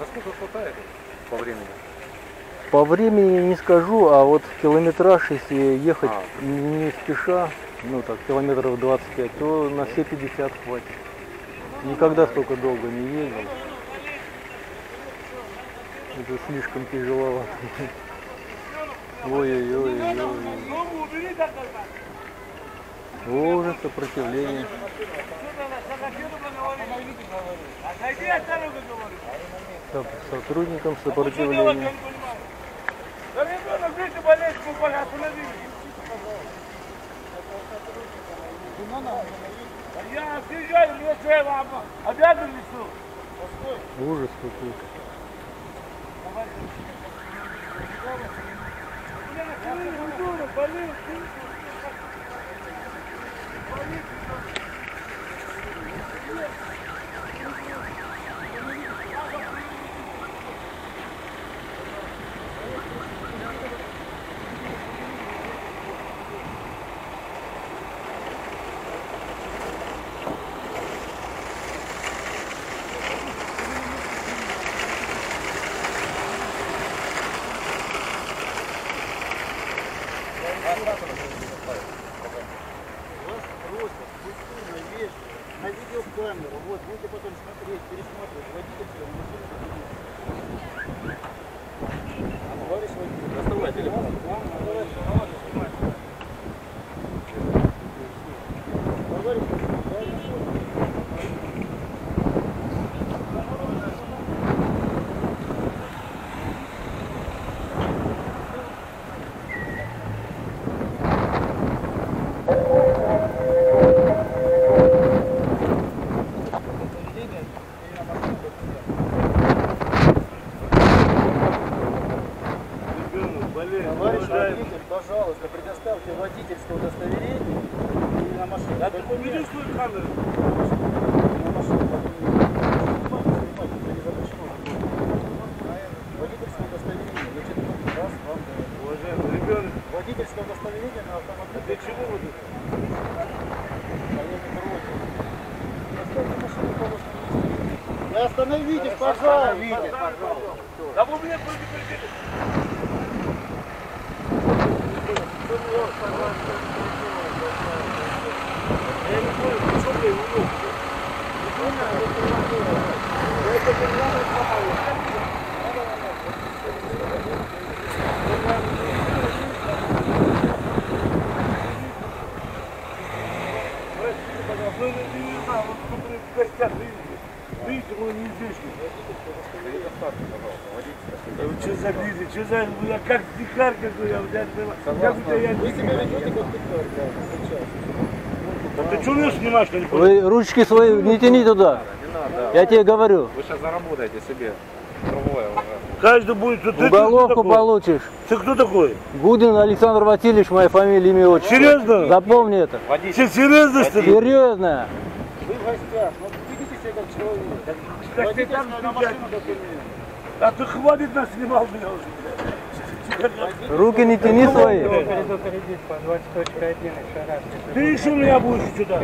Насколько хватает по времени? По времени не скажу, а вот километраж, если ехать не спеша, ну так, километров 25, то на все 50 хватит. Никогда столько долго не ездил. Это слишком тяжеловато. Ой-ой-ой. Уже сопротивление. Сотрудникам сопротивления. Я съезжаю, мне что, я вам обязан несу? Ужас какой-то. На видеокамеру, вот, будете потом смотреть, пересматривать, водительское, машину. Товарищ водитель, доставай телефон. Товарищ водитель, пожалуйста, предоставьте водительское удостоверение и на машину. Да ты убери свою камеру. На машину. Водительское удостоверение. Я 4 раз вам говорю. Уважаемый ребенок. Водительское удостоверение на автомобиль. Для чего вы тут? Оставьте машину, пожалуйста, на месте. Остановитесь, пожалуйста. Да вы меня предупредите. Я не понял, что ты его видите, мы не здесь. Что за бизнес? Что за... Я как дикарь какой, я будто я Вы себя ведете как дикарь, да ты что меня снимаешь, что не понял? Вы ручки свои не тяни туда. Не надо. Я тебе говорю. Вы сейчас заработаете себе другое уже. Каждый будет... Ты Уголовку кто такой? получишь. Ты кто такой? Гудин Александр Васильевич, моя фамилия, имя, отчество. Серьезно? Запомни это. Водитель. Серьезно, что ли? Серьезно. Вы в гостях, но ведите себя как человек. Как ты там Водительское на машину документ. А ты хватит нас снимал меня уже. Руки не тяни свои. Перейду кредит по 20.1 еще раз. Ты еще у меня будешь сюда.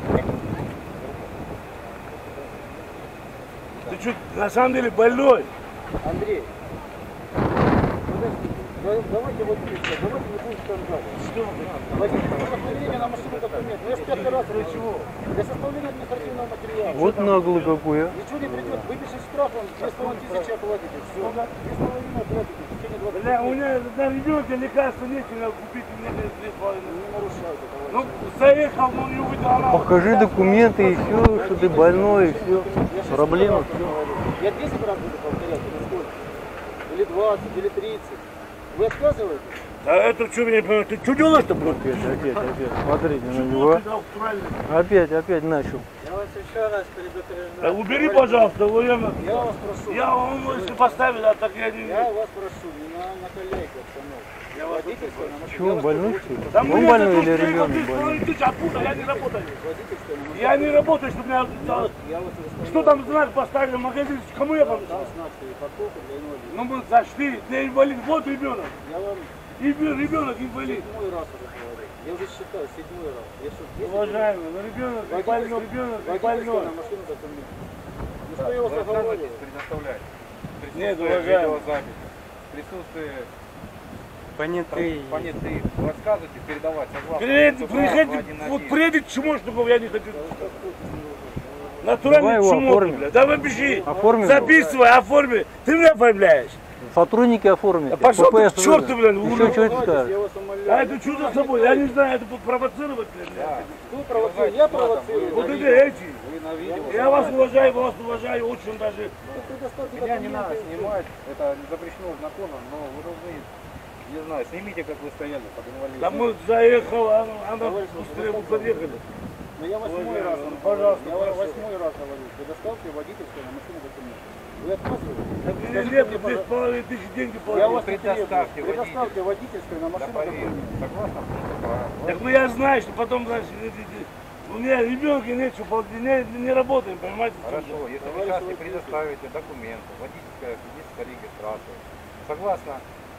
Ты что, на самом деле больной? Андрей, подожди, давайте вот видите, давайте не будем скандалить. Что? Водительское удостоверение на машину документ. Я же 5 раз для чего? Для составления административного материала. Вот наглый какой, а. Ничего не придет, выпишешь штраф, он 2500 оплатите. Все. 2,5 оплатите в течение 20 Бля, у меня на ребенка лекарства нечего купить, мне 2,5. Не нарушайте, товарищ. Ну, заехал, но не увидел. Покажи документы и все, что ты больной, и все. Проблема. Я 10 раз буду повторять, или сколько? Или 20, или 30. Вы отказываете? Да это что, меня не понимаю, ты что делаешь-то, блядь? Опять. Смотрите на него. Опять начал. Я вас еще раз предупреждаю. Да убери, пожалуйста, военно. Я вас прошу. Я вам, если поставили, а так я не... Я вас прошу, не накаляйте обстановку. Я водительское на машину. Чего, он больной, что ли? Да Он мне больной это или тут ребенок ты больной? тысяч отпутал, я не работаю. Водительское на машину. Я не работаю, чтобы меня... Я вас заставляю. Что там знак поставили в магазин? Кому я там? Там знак стоит, парковка для инвалидов. Ну мы зашли, для инвалид, вот ребенок. Я вам Ребенок инвалид. 7-й раз уже говорю. Я уже считаю, 7-й раз. Я что, 10 Уважаемый, ну ребенок не больной, ребенок не водительское больной. на машину документ. Ну что я вас оговорил? Предоставлять. Нет, присутствие уважаемый. видеозаписи, присутствие Понятые. понятых, рассказывайте, передавать согласно. Вот приедет чмошников, я не хочу. Давай Натуральный его чмошник, оформим. бля. Давай пиши. Оформим. Записывай, оформи. Ты меня оформляешь. Сотрудники оформите. Да пошел ты к ППС черту, выдам. блин, Еще что ты скажешь? Я вас умоляю. А это что за собой? Я не знаю, это провоцировать, блин. Кто провоцирует? Я провоцирую. Вот это эти. Вы на видео. Я вас уважаю, очень даже. Меня не надо снимать, это запрещено законом, но вы должны, не знаю, снимите, как вы стояли под инвалидом. Да мы заехал, она быстрее мы подъехали. Но я 8-й раз вам Пожалуйста, говорю. Я прошу. 8-й раз говорю. Предоставьте водительское на машину документ. Вы отказываете? Так меня нет, 2500 деньги Я положил. вас не требую. Предоставьте Предоставьте водительское на Для машину проверки. документ. Согласно пункту права. Так ну я знаю, что потом, значит, у меня ребенка нет, что не работаем, понимаете? в чем Хорошо, дело? если вы сейчас не предоставите документы, водительская физическая регистрация, согласно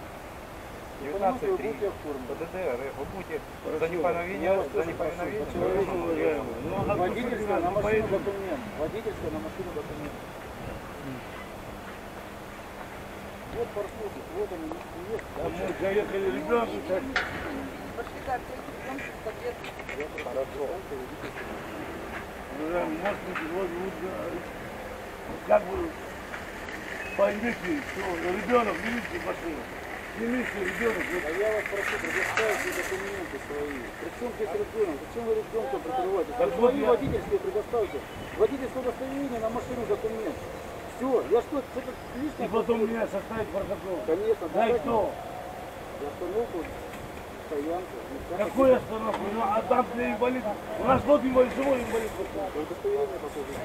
19.3 ПДД РФ, вы будете за неповиновение, Очень уважаемый. Ну, а Водительское на машину поедем. документ. Водительское на машину документ. Вот паркуйтесь, вот они, есть. Да мы заехали ребенку. Уважаемый, может быть, вот, как бы поймите, что ребенок, не видите машину. Не видите ребенок. А я вас прошу, предоставьте документы свои. Причем здесь ребенок? Зачем вы ребенка прикрываете? Так вот Свои я- водительские предоставьте. Водительское удостоверение на машину документ. Все, я что-то И лишнее. потом меня составить протокол. Конечно, Да и давайте. кто? Я остановку, стоянку. Какой остановку? Ну, а там для инвалид. У нас вот инвалид, живой инвалид. Удостоверение покажите.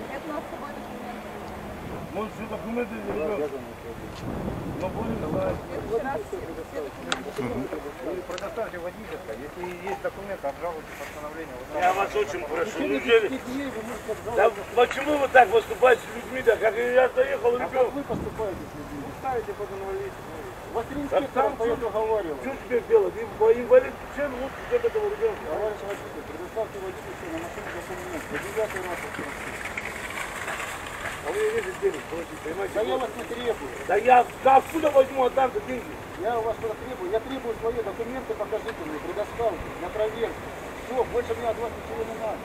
Может, все документы для ребенка. Обязаны это. Но будем знать. Вы предоставьте водительское, если есть документы, обжалуйте постановление. Я вас очень прошу. В течение Неужели? 10 дней вы можете Да обжаловать. почему вы так поступаете с людьми, да? Как я заехал, А как ребенок. вы поступаете с людьми? Ставите под инвалид. Вас три Так инспектора там по этому уговаривал. Что теперь делать? Инвалид чем лучше, чем этого ребенка? Товарищ водитель, предоставьте водительское на машину документ. Я 9-й раз вас прошу. А вы не видите денег, платить, понимаете? Да я вас не требую. Да я откуда возьму отдам-то деньги? Я у вас что-то требую. Я требую свои документы, покажите мне, предоставьте на проверку. Все, больше мне от вас ничего не надо.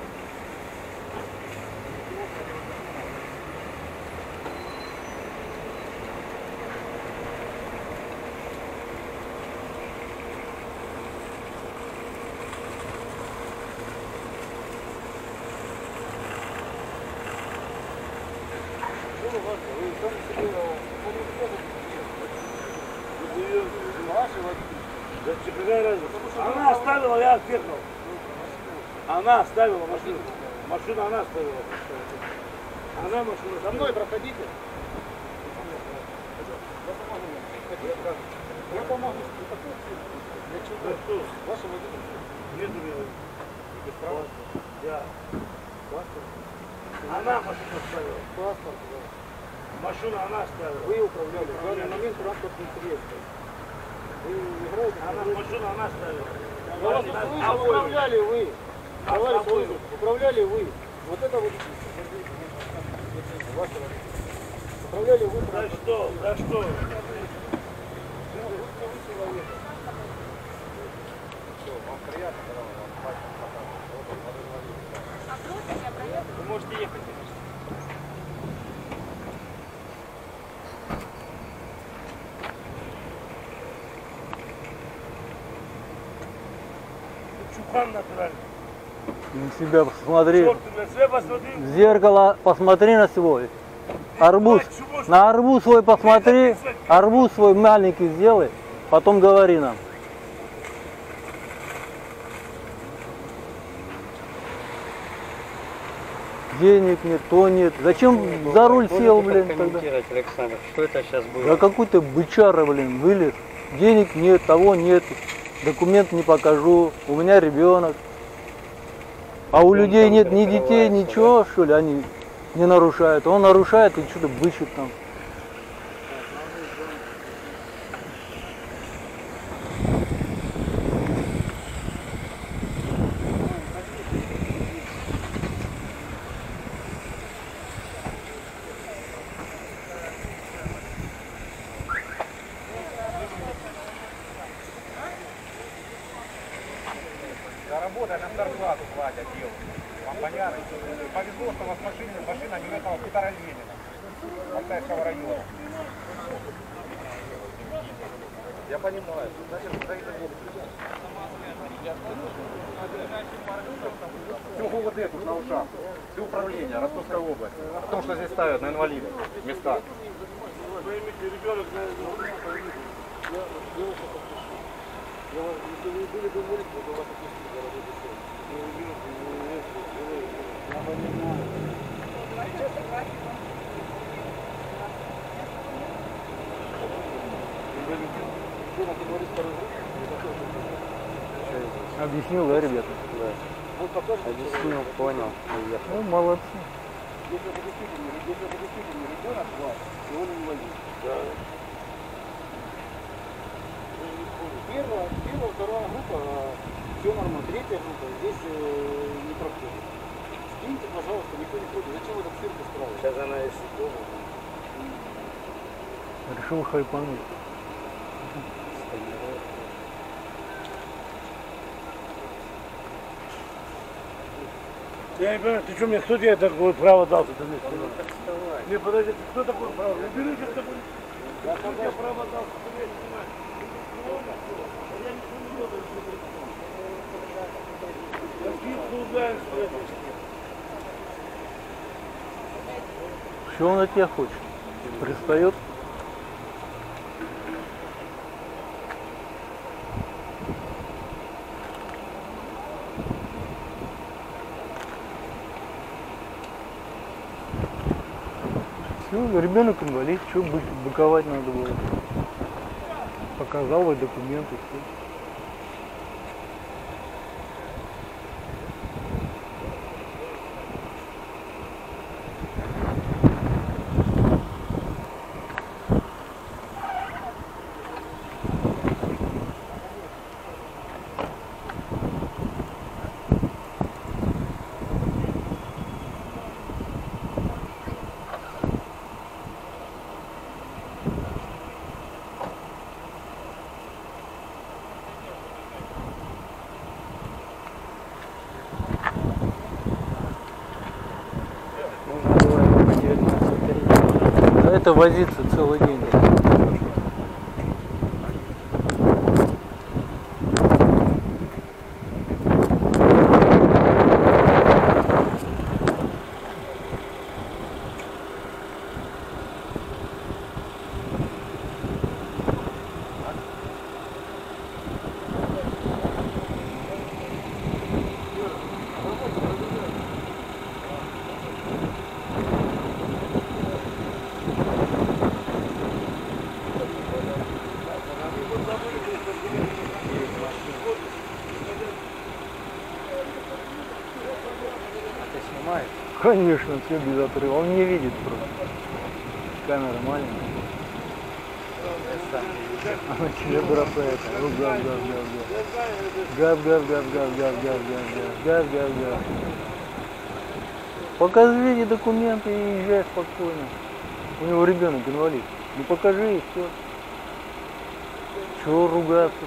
Что вы важно? Вы сами себе ваши водители. Да какая разница? Она оставила, я отъехал. Она оставила машину. Машину она оставила. Она машину За мной оставила. проходите. Я помогу. Для чего? Да что? Ваши водители. Нет у меня. Без права? Я. Она машину оставила. Паспорт. Машину она оставила. Вы управляли в данный момент транспортным средством. Вы играете? Она машину она оставила. Я вас услышал, управляли вы. Товарищ Владимир, управляли вы. Вот это водительство. Ваше водительство. Управляли вы Да транспортным что? Да что? Вам приятно, когда вам пальцем показывают. Вы можете ехать. Чухан натуральный. На себя посмотри. Черт, ты, блядь, себя посмотри. В зеркало посмотри на свой. Арбуз. На арбуз свой посмотри. Арбуз свой маленький сделай. Потом говори нам. Денег нет, то нет. Зачем за руль сел, блин, тогда? Комментировать, Александр, что это сейчас будет? Да какой-то бычара, блин, вылез. Денег нет, того нет. Документ не покажу. У меня ребенок. А у людей нет ни детей, ничего, что ли, они не нарушают. Он нарушает и что-то бычит там. Валя, девушка. Вам понятно? Повезло, что у вас машина не этого хутора Ленина, Алтайского района. Я понимаю. Значит, всю ГУВД тут на ушах. Все управление Ростовской области. О том, что здесь ставят на инвалидов места. Ребенок, Если вы были бы инвалид, то вас отпустили за работу. Я понимаю. Объяснил, да, ребята? Да. Объяснил, понял. Ну, молодцы. Если это действительно ребенок ваш, и он инвалид. да. Первая, вторая группа, все нормально. Третья группа здесь не проходит. Скиньте, пожалуйста, никто не ходит. Зачем вы этот цирк устраиваете? Сейчас она если дома. Решил хайпануть. Я не понимаю, ты что мне, кто тебе такое право дал? Не, подожди, кто такое право? Уберите с тобой. Я кто тебе право дал, что ты меня снимаешь? Я ничего не делаю. Какие служаешь, Что он от тебя хочет? Пристает? Все, ребенок инвалид, что быковать надо было? Показал и документы, все. За это возиться целый день. Конечно, все без отрыва. Он не видит просто. Камера маленькая. Она тебе бросает. Ну, гав, гав, гав, гав. Гав, гав, гав, гав, гав, гав, гав, гав, гав, гав. Покажи документы и езжай спокойно. У него ребенок инвалид. Ну покажи и все. Чего ругаться?